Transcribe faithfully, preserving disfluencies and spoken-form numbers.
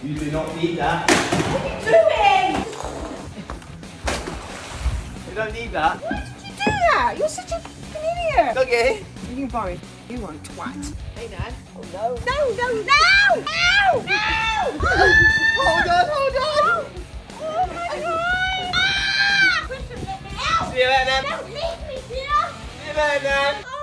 You do not need that. What are you doing? You don't need that. Why did you do that? You're such a f***ing idiot. Okay. You borrow. You want twat. Hey, Nan. Oh no. No, no, no! No! No! Hold on, hold on. Oh my God! Ah! Christian, let me out! See you later, Nan. Don't leave me, dear! See you later, Nan.